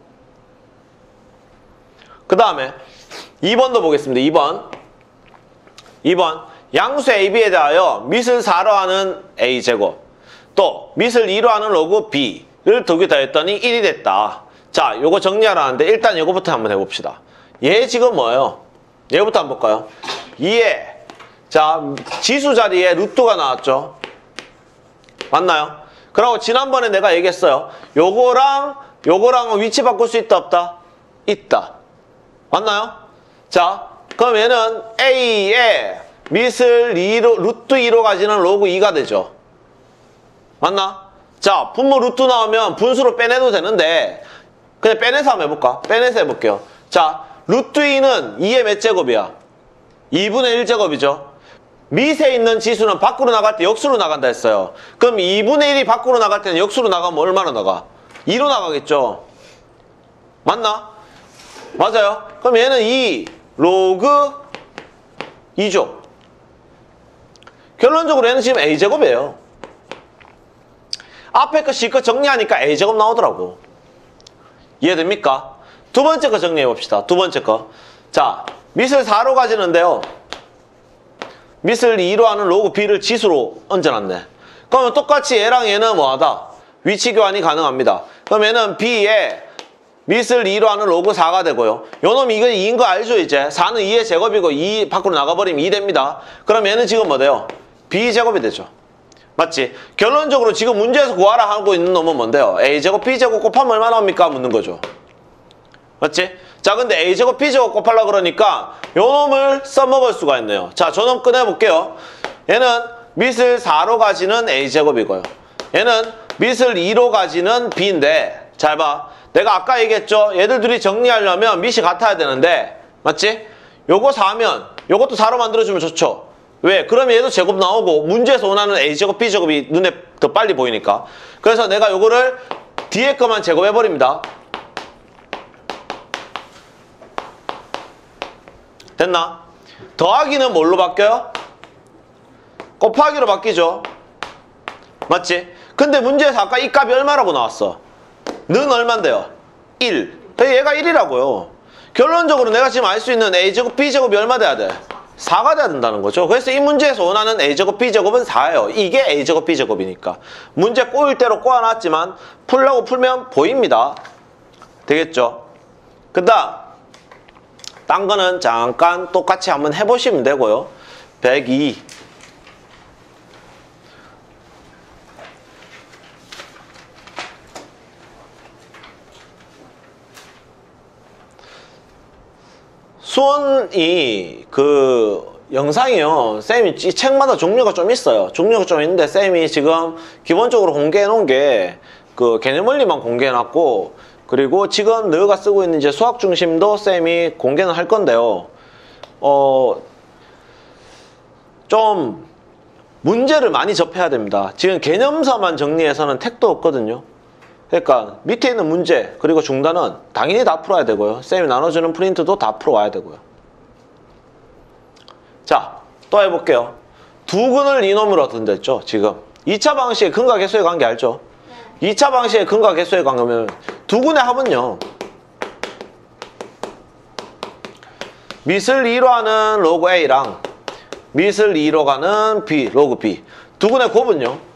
그 다음에 이 번도 보겠습니다. 이 번. 이 번. 양수 에이비에 대하여 밑을 사로 하는 a제곱 또 밑을 이로 하는 로그 b를 두 개 더했더니 일이 됐다. 자, 요거 정리하라는데 일단 요거부터 한번 해봅시다. 얘 지금 뭐예요? 얘부터 한번 볼까요? 이에 자 지수 자리에 루트가 나왔죠. 맞나요? 그리고 지난번에 내가 얘기했어요. 요거랑 요거랑 위치 바꿀 수 있다 없다? 있다. 맞나요? 자 그럼 얘는 A에 밑을 이로, 루트 이로 가지는 로그 이가 되죠. 맞나? 자 분모 루트 나오면 분수로 빼내도 되는데 그냥 빼내서 한번 해볼까? 빼내서 해볼게요. 자 루트 이는 이의 몇 제곱이야? 이분의 일 제곱이죠. 밑에 있는 지수는 밖으로 나갈 때 역수로 나간다 했어요. 그럼 이분의 일이 밖으로 나갈 때는 역수로 나가면 얼마나 나가? 이로 나가겠죠. 맞나? 맞아요. 그럼 얘는 이 로그 이죠. 결론적으로 얘는 지금 A제곱이에요. 앞에 거 실컷 정리하니까 A제곱 나오더라고. 이해됩니까? 두 번째 거 정리해 봅시다. 두 번째 거. 자, 밑을 사로 가지는데요. 밑을 이로 하는 로그 B를 지수로 얹어놨네. 그러면 똑같이 얘랑 얘는 뭐하다? 위치 교환이 가능합니다. 그럼 얘는 B에 밑을 이로 하는 로그 사가 되고요. 요놈이 이거 이인 거 알죠 이제? 사는 이의 제곱이고 이 밖으로 나가버리면 이 됩니다. 그럼 얘는 지금 뭐 돼요? B제곱이 되죠. 맞지? 결론적으로 지금 문제에서 구하라 하고 있는 놈은 뭔데요? A제곱 B제곱 곱하면 얼마 나옵니까? 묻는 거죠. 맞지? 자, 근데 A제곱 B제곱 곱하려고 그러니까 요 놈을 써먹을 수가 있네요. 자, 저 놈 꺼내볼게요. 얘는 밑을 사로 가지는 A제곱이고요. 얘는 밑을 이로 가지는 B인데 잘 봐. 내가 아까 얘기했죠? 얘들 둘이 정리하려면 밑이 같아야 되는데 맞지? 요거 사면 요것도 사로 만들어주면 좋죠. 왜? 그러면 얘도 제곱 나오고 문제에서 원하는 A제곱 B제곱이 눈에 더 빨리 보이니까. 그래서 내가 요거를 뒤에 것만 제곱해버립니다. 됐나? 더하기는 뭘로 바뀌어요? 곱하기로 바뀌죠. 맞지? 근데 문제에서 아까 이 값이 얼마라고 나왔어? 는 얼만데요? 일. 얘가 일이라고요. 결론적으로 내가 지금 알 수 있는 A제곱 B제곱이 얼마 돼야 돼? 사가 돼야 된다는 거죠. 그래서 이 문제에서 원하는 A제곱 B제곱은 사예요. 이게 A제곱 B제곱이니까. 문제 꼬일 대로 꼬아놨지만 풀라고 풀면 보입니다. 되겠죠? 그 다음 딴 거는 잠깐 똑같이 한번 해보시면 되고요. 백이 수원이 그 영상이요. 쌤이 이 책마다 종류가 좀 있어요. 종류가 좀 있는데 쌤이 지금 기본적으로 공개해 놓은 게 그 개념 원리만 공개해 놨고 그리고 지금 너희가 쓰고 있는 이제 수학 중심도 쌤이 공개는 할 건데요. 어, 좀 문제를 많이 접해야 됩니다. 지금 개념서만 정리해서는 택도 없거든요. 그러니까 밑에 있는 문제 그리고 중단은 당연히 다 풀어야 되고요. 쌤이 나눠주는 프린트도 다 풀어와야 되고요. 자, 또 해볼게요. 두근을 이놈으로 얻은다 했죠. 지금 이 차 방식의 근과 개수의 관계 알죠? 이 차 방식의 근과 개수의 관계면 두근의 합은요. 밑을 이로 하는 로그 A랑 밑을 이로 가는 B, 로그 B. 두근의 곱은요.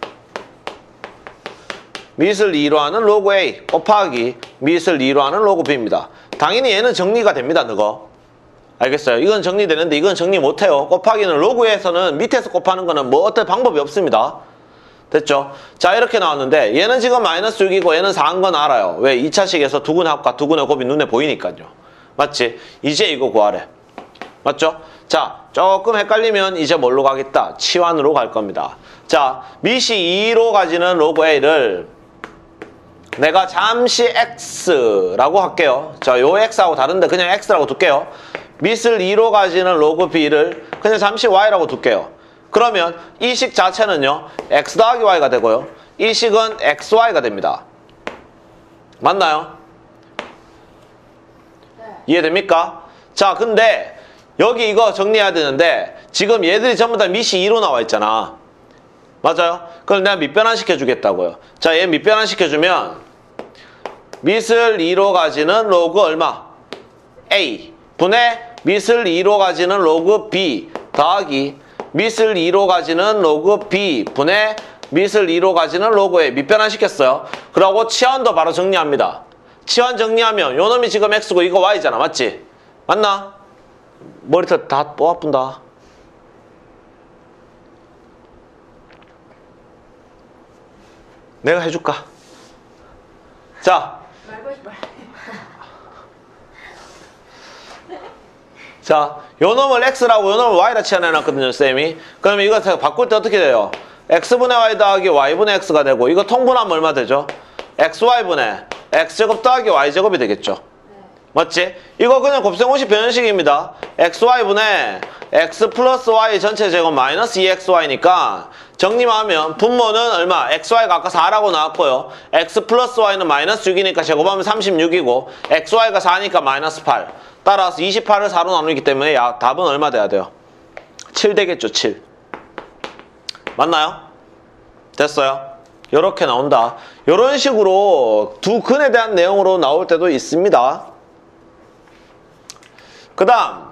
밑을 이로 하는 로그 A 곱하기 밑을 이로 하는 로그 B입니다. 당연히 얘는 정리가 됩니다. 너거. 알겠어요? 이건 정리되는데 이건 정리 못해요. 곱하기는 로그에서는 밑에서 곱하는 거는 뭐 어떤 방법이 없습니다. 됐죠? 자, 이렇게 나왔는데 얘는 지금 마이너스 육이고 얘는 사인 건 알아요. 왜? 이 차식에서 두근의 합과 두근의 곱이 눈에 보이니까요. 맞지? 이제 이거 구하래. 맞죠? 자, 조금 헷갈리면 이제 뭘로 가겠다? 치환으로 갈 겁니다. 자, 밑이 이로 가지는 로그 A를 내가 잠시 X라고 할게요. 자, 요 X하고 다른데 그냥 X라고 둘게요. 밑을 이로 가지는 로그 B를 그냥 잠시 Y라고 둘게요. 그러면 이 식 자체는요. X 더하기 Y가 되고요. 이 식은 엑스 와이가 됩니다. 맞나요?
네.
이해됩니까? 자, 근데 여기 이거 정리해야 되는데 지금 얘들이 전부 다 밑이 이로 나와 있잖아. 맞아요? 그럼 내가 밑변환 시켜주겠다고요. 자, 얘 밑변환 시켜주면 밑을 이로 가지는 로그 얼마? A 분의 밑을 이로 가지는 로그 B 더하기 밑을 이로 가지는 로그 B 분의 밑을 이로 가지는 로그 A 밑변환 시켰어요. 그러고 치환도 바로 정리합니다. 치환 정리하면 요 놈이 지금 X고 이거 Y잖아. 맞지? 맞나? 머리털 다 뽑아뿐다. 내가 해줄까? 자, 자, 요 놈을 X라고 요 놈을 Y라 치환해놨거든요, 쌤이. 그러면 이거 바꿀 때 어떻게 돼요? X분의 Y 더하기 Y분의 X가 되고 이거 통분하면 얼마 되죠? 엑스와이분의 X제곱 더하기 Y제곱이 되겠죠. 맞지? 이거 그냥 곱셈 오십 변형식입니다. 엑스와이분의 x 플러스 y 전체 제곱 마이너스 이 엑스 와이니까 정리하면 분모는 얼마? xy가 아까 사라고 나왔고요. x 플러스 y는 마이너스 육이니까 제곱하면 삼십육이고 xy가 사니까 마이너스 팔. 따라서 이십팔을 사로 나누기 때문에 야, 답은 얼마 돼야 돼요? 칠 되겠죠, 칠. 맞나요? 됐어요? 요렇게 나온다. 요런 식으로 두 근에 대한 내용으로 나올 때도 있습니다. 그 다음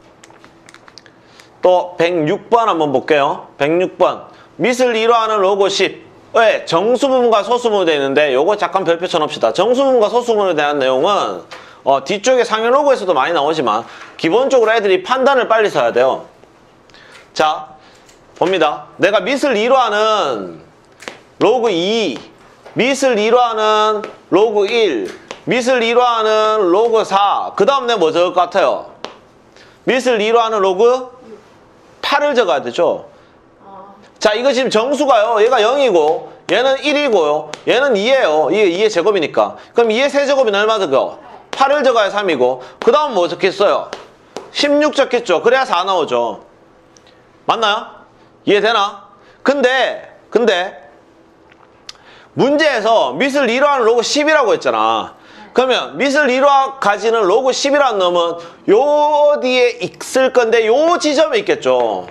또 백육 번 한번 볼게요. 백육 번 밑을 이루하는 로그 십. 왜? 정수부분과 소수부분이 되어 있는데 요거 잠깐 별표 쳐놓읍시다. 정수부분과 소수부분에 대한 내용은 어, 뒤쪽에 상위 로그에서도 많이 나오지만 기본적으로 애들이 판단을 빨리 써야 돼요. 자, 봅니다. 내가 밑을 이루하는 로그 이, 밑을 이루하는 로그 일, 밑을 이루하는 로그 사, 그 다음 내가 뭐 적을 것 같아요? 밑을 이루하는 로그 팔을 적어야 되죠. 자, 이거 지금 정수가요. 얘가 영이고 얘는 일이고요. 얘는 이예요. 이게 이의 제곱이니까. 그럼 이의 세제곱이 얼마 적어? 팔을 적어야 삼이고 그 다음 뭐 적겠어요? 십육 적겠죠. 그래야 사 나오죠. 맞나요? 이해되나? 근데 근데 문제에서 밑을 이루하는 로그 십이라고 했잖아. 그러면 밑을 이루어 가지는 로그 십이라는 놈은 요 뒤에 있을 건데 요 지점에 있겠죠.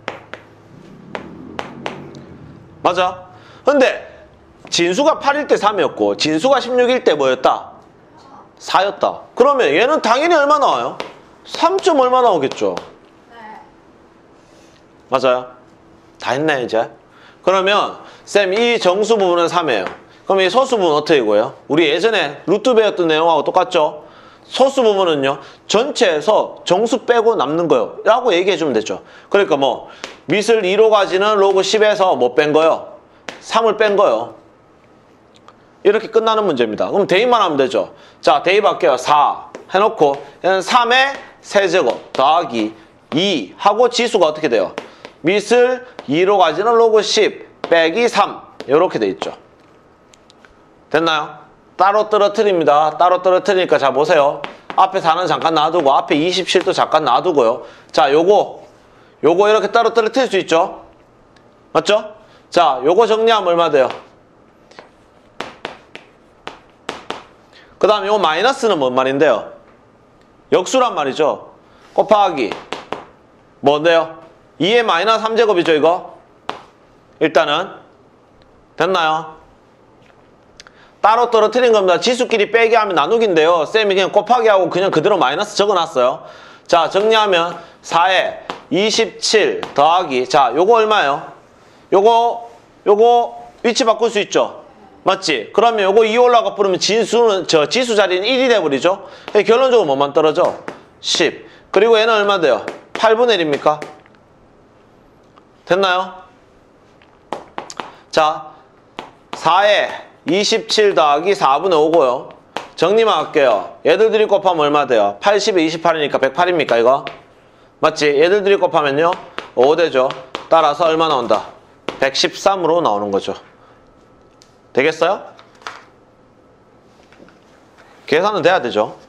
맞아? 근데 진수가 팔일 때 삼이었고 진수가 십육일 때 뭐였다? 사였다. 그러면 얘는 당연히 얼마 나와요? 삼 점 얼마 나오겠죠. 맞아요? 다 했네 이제. 그러면 쌤 이 정수 부분은 삼이에요. 그럼 이 소수 부분 어떻게 구해요? 우리 예전에 루트 배웠던 내용하고 똑같죠? 소수 부분은요 전체에서 정수 빼고 남는 거요 라고 얘기해 주면 되죠. 그러니까 뭐 밑을 이로 가지는 로그 십에서 뭐 뺀 거요? 삼을 뺀 거요. 이렇게 끝나는 문제입니다. 그럼 대입만 하면 되죠. 자, 대입할게요. 사 해놓고 얘는 삼의 세제곱 더하기 이 하고 지수가 어떻게 돼요? 밑을 이로 가지는 로그 십 빼기 삼 이렇게 돼 있죠. 됐나요? 따로 떨어뜨립니다. 따로 떨어뜨리니까 자 보세요. 앞에 사는 잠깐 놔두고 앞에 이십칠도 잠깐 놔두고요. 자, 요거 요거 이렇게 따로 떨어뜨릴 수 있죠? 맞죠? 자, 요거 정리하면 얼마 돼요? 그 다음 요 마이너스는 뭔 말인데요? 역수란 말이죠. 곱하기 뭔데요? 이의 마이너스 삼 제곱이죠 이거? 일단은 됐나요? 따로 떨어뜨린 겁니다. 지수끼리 빼기 하면 나누기인데요. 쌤이 그냥 곱하기 하고 그냥 그대로 마이너스 적어놨어요. 자, 정리하면 사에 이십칠 더하기 자, 요거 얼마예요? 요거 요거 위치 바꿀 수 있죠? 맞지? 그러면 요거 이 올라가 버리면 진수는 저 지수 자리는 일이 돼버리죠? 결론적으로 뭐만 떨어져? 십. 그리고 얘는 얼마 돼요? 팔분의 일입니까? 됐나요? 자, 사에 이십칠 더하기 사분의 오고요. 정리만 할게요. 얘들들이 곱하면 얼마 돼요? 팔십에 이십팔이니까 백팔입니까 이거? 맞지? 얘들들이 곱하면요 오 되죠. 따라서 얼마 나온다? 백십삼으로 나오는 거죠. 되겠어요? 계산은 돼야 되죠.